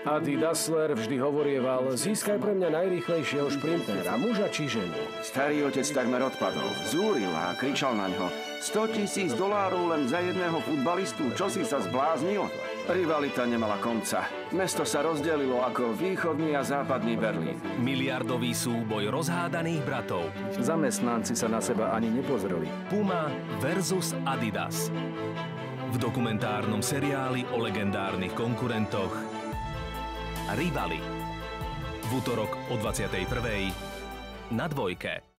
Adi Dassler vždy hovorieval, získaj pre mňa najrýchlejšieho šprintera, muža či ženu. Starý otec takmer odpadol, zúril a kričal na ňo. $100 000 len za jedného futbalistu, čo si sa zbláznil? Rivalita nemala konca. Mesto sa rozdelilo ako východný a západný Berlín. Miliardový súboj rozhádaných bratov. Zamestnanci sa na seba ani nepozreli. Puma versus Adidas. V dokumentárnom seriáli o legendárnych konkurentoch Rivali. V utorok o 21:00 na Dvojke.